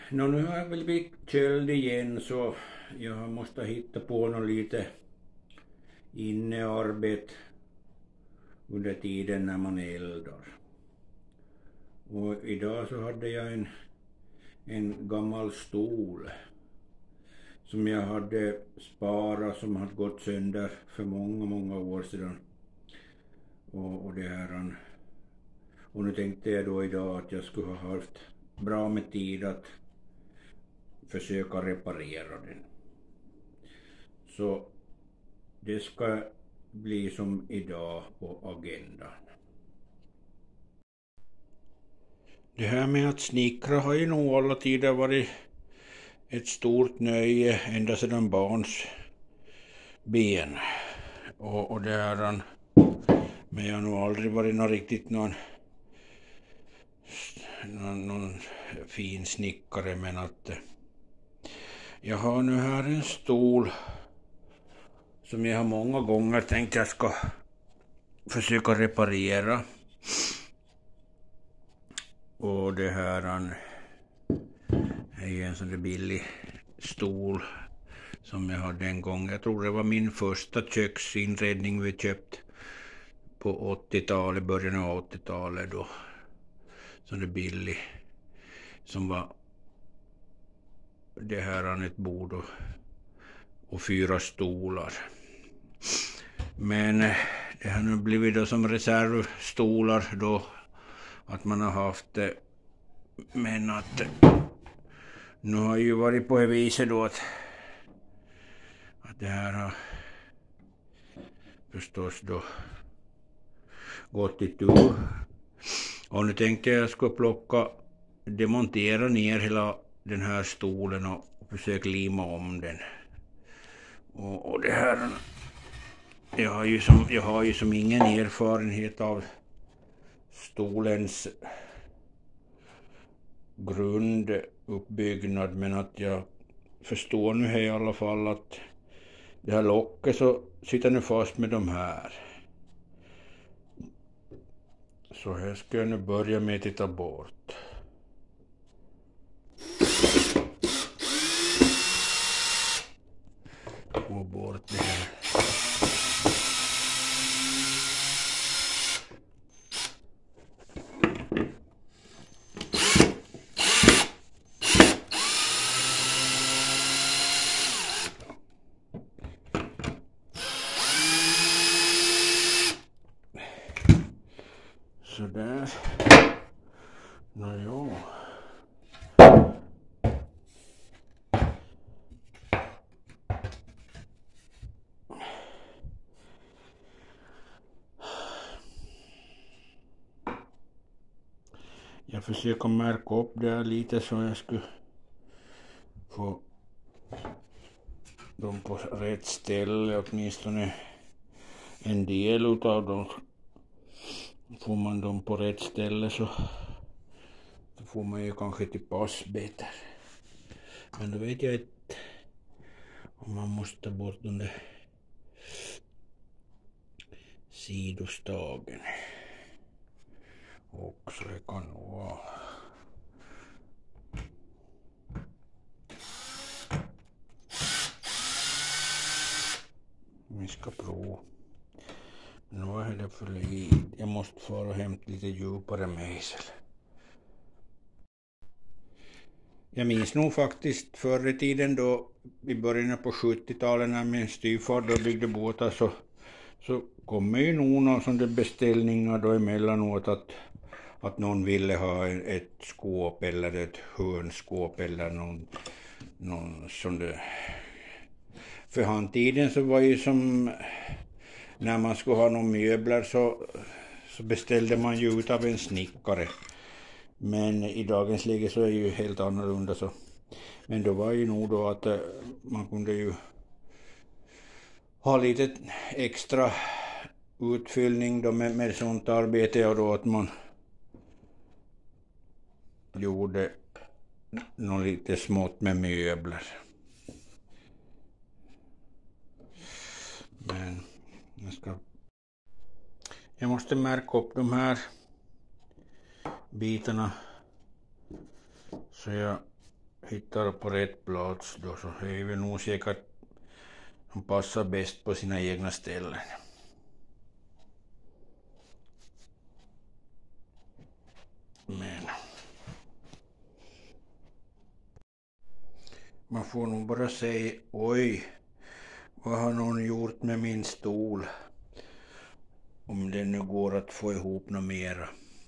Nu har jag väl blivit köld igen, så jag måste hitta på något lite innearbete under tiden när man eldar. Och idag så hade jag en gammal stol som jag hade sparat, som hade gått sönder för många år sedan. Och det här, och nu tänkte jag då idag att jag skulle ha haft bra med tid att försöka reparera den. Så det ska bli som idag på agendan. Det här med att snickra har ju nog alla tider varit ett stort nöje ända sedan barns ben. Och det här, men jag har nog aldrig varit någon fin snickare, men att jag har nu här en stol som jag har många gånger tänkt jag ska försöka reparera. Och det här är ju en sån där billig stol som jag hade en gång. Jag tror det var min första köksinredning vi köpt på 80-talet, början av 80-talet då. Sån där billig som var det här ett bord och 4 stolar. Men det har nu blivit då som reservstolar då, att man har haft det. Men att nu har ju varit på det viset då att det här har förstås då gått i tur. Och nu tänkte jag skulle demontera ner hela den här stolen och försöka lima om den. Och det här, jag har ju som ingen erfarenhet av stolens grunduppbyggnad, men att jag förstår nu här i alla fall att det här locket så sitter nu fast med de här. Så här ska jag nu börja med att titta bort. Och bort det här. Sådär. Nåja. Jag försöker märka upp det här lite så jag skulle få dem på rätt ställe, åtminstone en del utav dem. Får man dem på rätt ställe så får man ju kanske till pass bättre. Men då vet jag inte om man måste ta bort de där sidostagen. Och så det kan nog vara. Vi ska prova. Nu är det för lite. Jag måste fara och hämta lite djupare mejsel. Jag minns nog faktiskt förr i tiden då i början på 70-talet när min styvfar då byggde båtar så kommer ju nog någon sån där beställningar då emellanåt att någon ville ha ett skåp eller ett hörnskåp eller någon sån där. För handtiden så var ju som när man skulle ha någon möbler så beställde man ju ut av en snickare. Men i dagens läge så är det ju helt annorlunda så. Men då var ju nog då att man kunde ju ha lite extra utfyllning då med sånt arbete, och då att man gjorde något lite smått med möbler. Men jag måste märka upp de här bitarna så jag hittar på rätt plats då, så är vi nog säkert som passar bäst på sina egna ställen. Men man får nog bara säga, oj, vad har någon gjort med min stol? Om det nu går att få ihop något mera.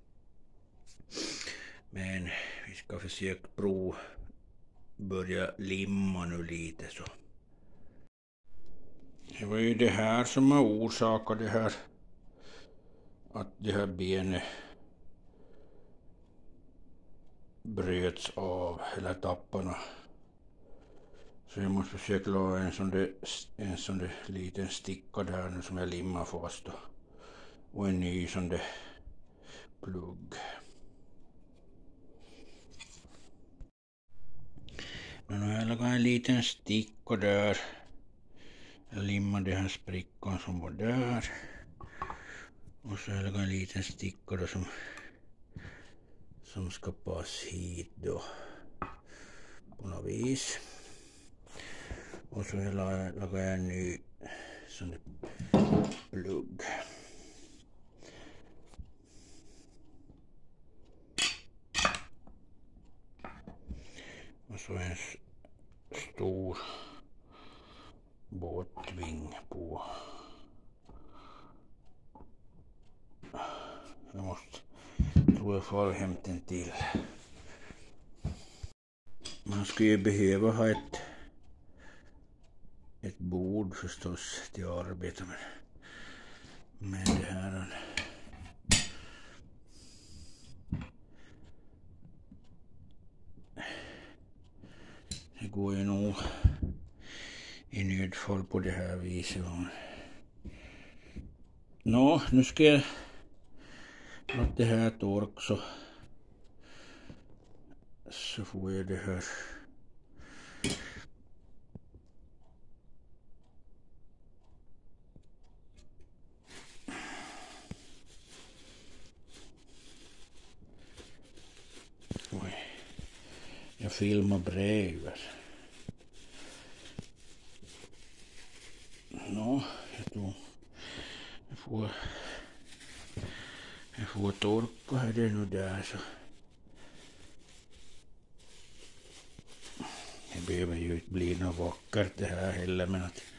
Men vi ska försöka börja limma nu lite så. Det var ju det här som har orsakat det här, att det här benet bröts av, eller tapparna. Så jag måste försöka la en sån där liten sticka där nu som jag limmar fast då. Och en ny sån där plugg. Men nu har jag lagat en liten sticka där. Jag limmar den här sprickan som var där. Och så har jag lagat en liten sticka då som ska passa hit då. På något vis. Och så har jag lagat en ny sån där plugg. Och så en stor båtving på. Tror jag får hämta en till. Man skulle ju behöva ha ett bord förstås till att arbeta med. Men det här det går ju nog i nödfall på det här viset. Nå, nu ska jag låta det här torka så får jag det här. Oj, jag filmar bredvid. Nå, jag får torka här det nu där så. Det behöver ju inte bli något vackert det här heller, men att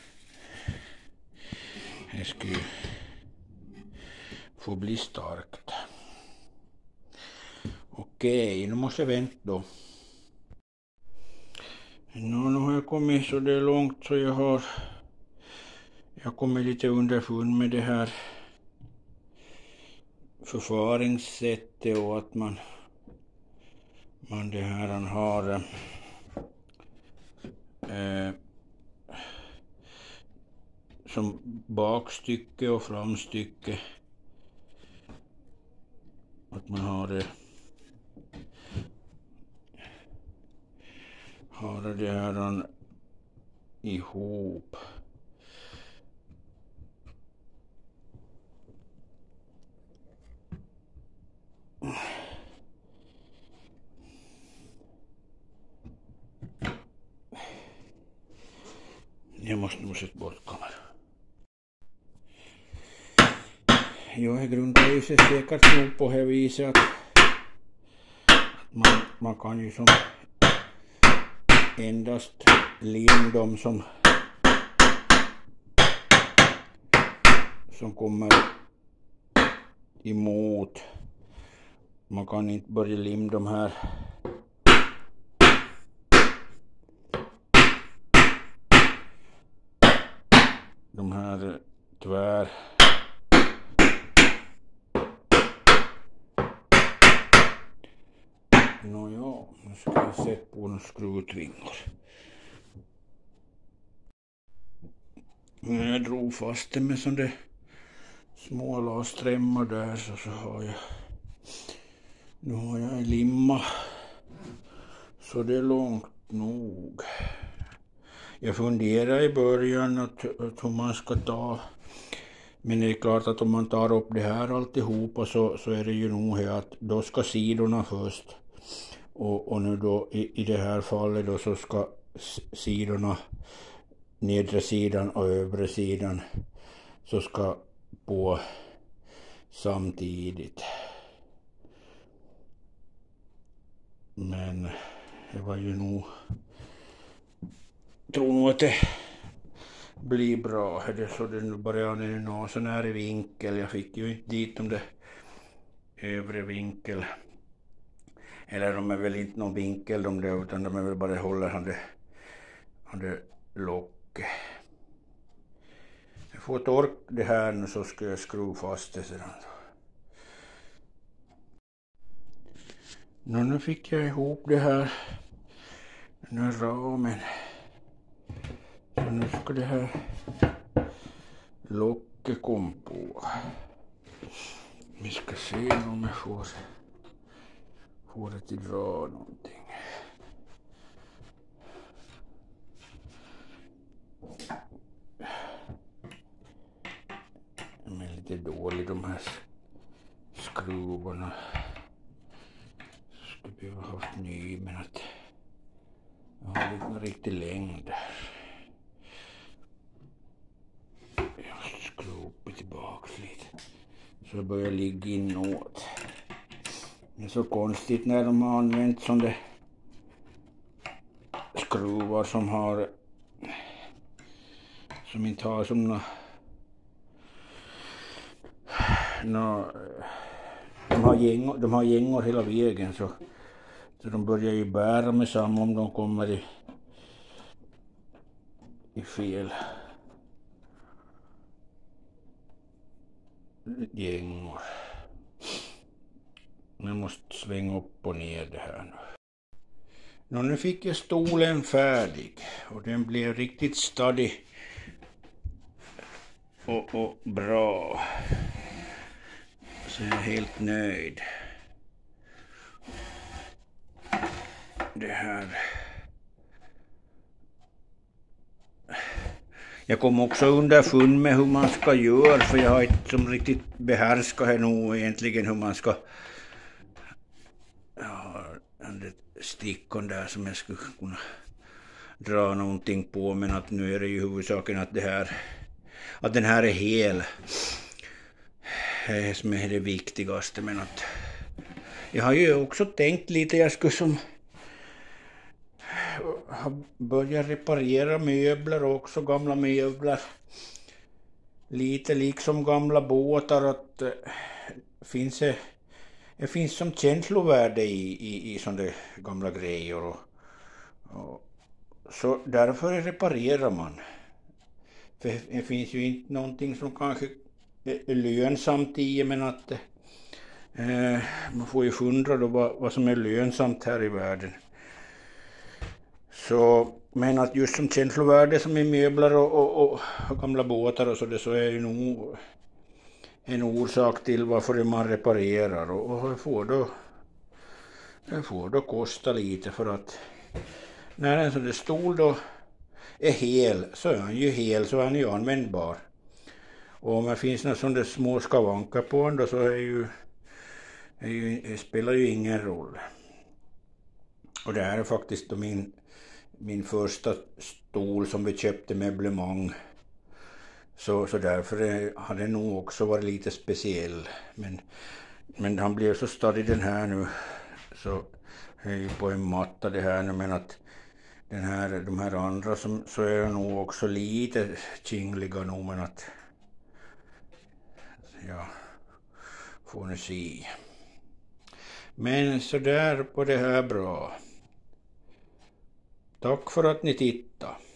det skulle få bli starkt. Okej, nu måste jag vänta då. Nu har jag kommit så det är långt så jag har kommit lite underfund med det här förfaringssättet och att man det här har som bakstycke och framstycke, att man har det här ihop. Jag måste nog sätta bort kameran. Jag grundar ju sig säkert nog på det viset att man kan ju som endast lim dem som kommer emot. Man kan inte börja lim de här tvär. Nåja, nu ska jag sätta på några skruvtvingor. När jag drog fast det med sådana små lasträmmar där så har jag en limma. Så det är långt nog. Jag funderar i början att hur man ska ta. Men det är klart att om man tar upp det här alltihopa så är det ju nog att då ska sidorna först. Och nu då i det här fallet då så ska sidorna, nedre sidan och övre sidan, så ska på samtidigt. Men det var ju nog, tror nog att det blir bra. Det så det nu börjar nå så här i vinkel. Jag fick ju inte dit de där övre vinkel. Eller de är väl inte någon vinkel de där, utan de är väl bara håller han det locket. Jag får torka det här nu, så ska jag skruva fast det sedan. Nu fick jag ihop det här, den här ramen. Så nu ska det här locket komma på. Vi ska se om jag får det till dra någonting. De är lite dåliga de här skruvarna. Skulle behöva haft ny, men att jag har inte riktigt längd där. Jag skruvar upp tillbaka lite. Så jag börjar ligga inåt. Det är så konstigt när de har använt sådana skruvar som inte har som de har gängor hela vägen, så de börjar ju bära med samma om de kommer i fel gängor. Jag måste svänga upp och ner det här nu. Nu fick jag stolen färdig och den blev riktigt stadig och bra. Så jag är helt nöjd. Det här. Jag kom också underfund med hur man ska göra, för jag har inte som riktigt behärskat här nog egentligen hur man ska. Ja, den stickon där som jag skulle kunna dra någonting på, men att nu är det ju huvudsaken att den här är hel. Det som är det viktigaste, men att jag har ju också tänkt lite, jag skulle som börja reparera möbler också, gamla möbler. Lite liksom gamla båtar, att det finns som känslovärde i sådana gamla grejer. Och så därför reparerar man. För det finns ju inte någonting som kanske är lönsamt i, men att man får ju fundra då vad som är lönsamt här i världen. Så, men att just som känslovärde som i möbler och gamla båtar och så är ju nog en orsak till varför man reparerar, och det får då kosta lite, för att när en sån där stol då är hel, så är han ju hel, så är han ju användbar. Och om det finns några sådana små skavanker på den då, så det spelar ju ingen roll. Och det här är faktiskt då min första stol som vi köpte möblemang. Så därför hade det nog också varit lite speciell. Men han blev så stadig den här nu, så är ju på en matta det här nu, men att de här andra så är det nog också lite kingliga nog, men att ja, får ni se. Men så där på det här bra. Tack för att ni tittade.